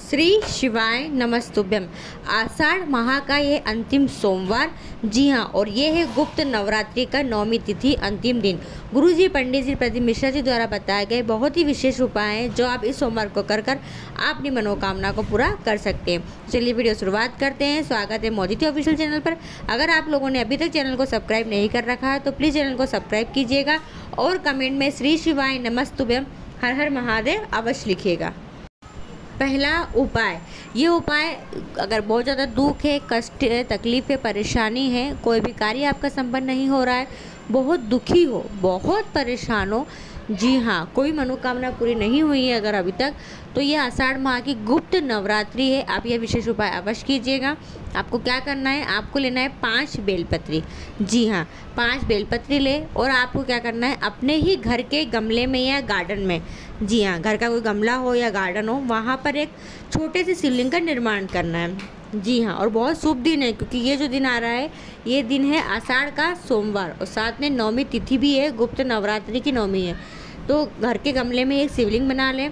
श्री शिवाय नमस्तुभ्यम। आषाढ़ माह का ये अंतिम सोमवार, जी हाँ, और ये है गुप्त नवरात्रि का 9वीं तिथि अंतिम दिन। गुरुजी पंडित जी प्रदीप मिश्रा जी द्वारा बताए गए बहुत ही विशेष उपाय हैं जो आप इस सोमवार को कर आप अपनी मनोकामना को पूरा कर सकते हैं। चलिए वीडियो शुरुआत करते हैं। स्वागत है मोदिती ऑफिशियल चैनल पर। अगर आप लोगों ने अभी तक चैनल को सब्सक्राइब नहीं कर रखा है तो प्लीज़ चैनल को सब्सक्राइब कीजिएगा और कमेंट में श्री शिवाय नमस्तुभ्यम हर हर महादेव अवश्य लिखिएगा। पहला उपाय, ये उपाय अगर बहुत ज़्यादा दुख है, कष्ट है, तकलीफ़ है, परेशानी है, कोई भी कार्य आपका संपन्न नहीं हो रहा है, बहुत दुखी हो, बहुत परेशान हो, जी हाँ, कोई मनोकामना पूरी नहीं हुई है अगर अभी तक, तो ये आषाढ़ माह की गुप्त नवरात्रि है। आप ये विशेष उपाय अवश्य कीजिएगा। आपको क्या करना है, आपको लेना है 5 बेलपत्री, जी हाँ, 5 बेलपत्री ले और आपको क्या करना है, अपने ही घर के गमले में या गार्डन में, जी हाँ, घर का कोई गमला हो या गार्डन हो, वहाँ पर एक छोटे से शिवलिंग का निर्माण करना है, जी हाँ। और बहुत शुभ दिन है क्योंकि ये जो दिन आ रहा है ये दिन है आषाढ़ का सोमवार और साथ में 9वीं तिथि भी है, गुप्त नवरात्रि की 9वीं है। तो घर के गमले में एक शिवलिंग बना लें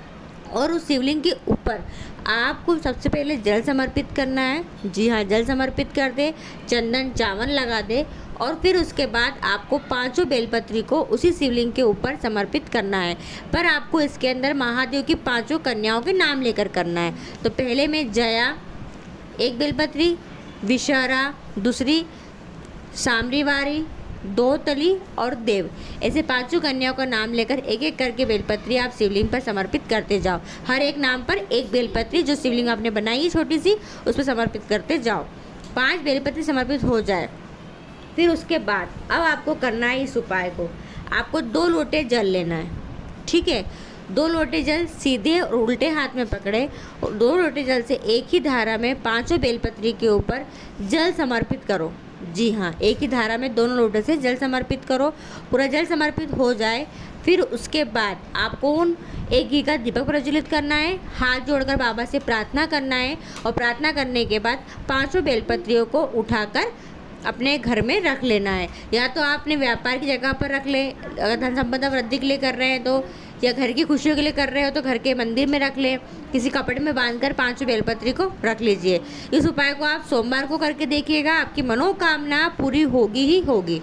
और उस शिवलिंग के ऊपर आपको सबसे पहले जल समर्पित करना है, जी हाँ, जल समर्पित कर दे, चंदन चावल लगा दे और फिर उसके बाद आपको 5 बेलपत्री को उसी शिवलिंग के ऊपर समर्पित करना है। पर आपको इसके अंदर महादेव की 5 कन्याओं के नाम लेकर करना है। तो पहले में जया 1 बेलपत्री, विशहरा दूसरी, साम्रीवारी, 2 तली और देव, ऐसे 5 कन्याओं का नाम लेकर एक एक करके बेलपत्री आप शिवलिंग पर समर्पित करते जाओ। हर एक नाम पर 1 बेलपत्री जो शिवलिंग आपने बनाई है छोटी सी उस पर समर्पित करते जाओ। 5 बेलपत्री समर्पित हो जाए फिर उसके बाद अब आपको करना है इस उपाय को, आपको 2 लोटे जल लेना है, ठीक है। 2 लोटे जल सीधे और उल्टे हाथ में पकड़े और 2 लोटे जल से एक ही धारा में 5 बेलपत्री के ऊपर जल समर्पित करो, जी हाँ, एक ही धारा में दोनों लोटे से जल समर्पित करो। पूरा जल समर्पित हो जाए फिर उसके बाद आपको उन एक घी का दीपक प्रज्वलित करना है, हाथ जोड़कर बाबा से प्रार्थना करना है और प्रार्थना करने के बाद 5 बेलपत्रियों को उठाकर अपने घर में रख लेना है। या तो आप अपने व्यापार की जगह पर रख ले, अगर धन संपदा वृद्धि के लिए कर रहे हैं तो, या घर की खुशियों के लिए कर रहे हो तो घर के मंदिर में रख ले, किसी कपड़े में बांधकर 5 बेलपत्री को रख लीजिए। इस उपाय को आप सोमवार को करके देखिएगा, आपकी मनोकामना पूरी होगी ही होगी।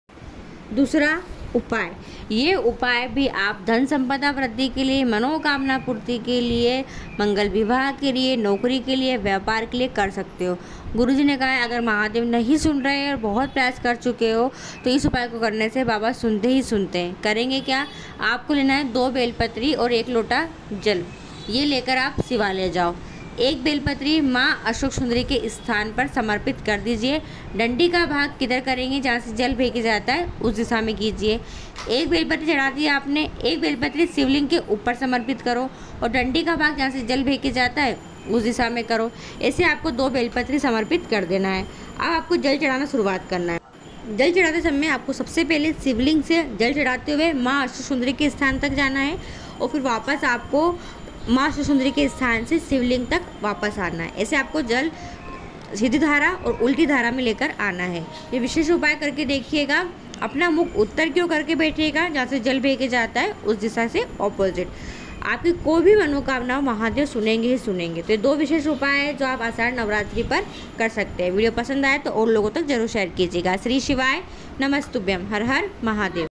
दूसरा उपाय, ये उपाय भी आप धन संपदा वृद्धि के लिए, मनोकामना पूर्ति के लिए, मंगल विवाह के लिए, नौकरी के लिए, व्यापार के लिए कर सकते हो। गुरुजी ने कहा है अगर महादेव नहीं सुन रहे हैं और बहुत प्रयास कर चुके हो तो इस उपाय को करने से बाबा सुनते ही सुनते हैं। करेंगे क्या, आपको लेना है 2 बेलपत्री और 1 लोटा जल, ये लेकर आप शिवालय जाओ। 1 बेलपत्री माँ अशोक सुंदरी के स्थान पर समर्पित कर दीजिए। डंडी का भाग किधर करेंगे, जहाँ से जल भेजा जाता है उस दिशा में कीजिए। 1 बेलपत्री चढ़ा दी आपने, 1 बेलपत्री शिवलिंग के ऊपर समर्पित करो और डंडी का भाग जहाँ से जल भेजा जाता है उस दिशा में करो। ऐसे आपको 2 बेलपत्री समर्पित कर देना है। अब आपको जल चढ़ाना शुरुआत करना है। जल चढ़ाते समय आपको सबसे पहले शिवलिंग से जल चढ़ाते हुए माँ अशोक सुंदरी के स्थान तक जाना है और फिर वापस आपको माँ अशोक सुंदरी के स्थान से शिवलिंग तक वापस आना है। ऐसे आपको जल सीधी धारा और उल्टी धारा में लेकर आना है। ये विशेष उपाय करके देखिएगा। अपना मुख उत्तर की ओर करके बैठिएगा, जहाँ से जल भेजा जाता है उस दिशा से ऑपोजिट। आपकी कोई भी मनोकामना महादेव सुनेंगे ही सुनेंगे। तो ये 2 विशेष उपाय है जो आप आषाढ़ नवरात्रि पर कर सकते हैं। वीडियो पसंद आए तो और लोगों तक जरूर शेयर कीजिएगा। श्री शिवाय नमस्तुभ्यम हर हर महादेव।